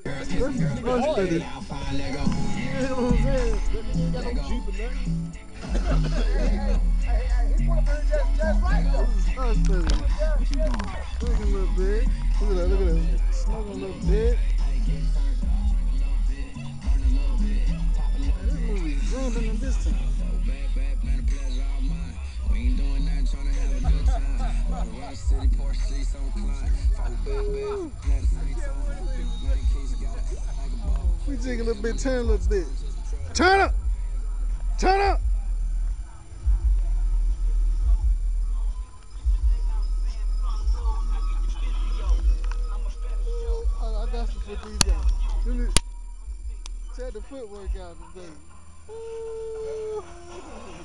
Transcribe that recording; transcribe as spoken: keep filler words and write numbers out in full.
That's frustrating. You know what I'm saying? That nigga ain't got no Jeep or nothing. Hey, hey, hey, he put up here just, just right though. This is frustrating. Smoking a little bit. Look at that, look at that. Smoking a little bit. Man, this movie's grinding in this time. We ain't doing nothing, trying to have a good time. Around city, Porsche seats on Klein. We jig a little bit, turn a little bit. Turn up! Turn up! Oh, I got to put these on. Let me check the footwork out today. Ooh.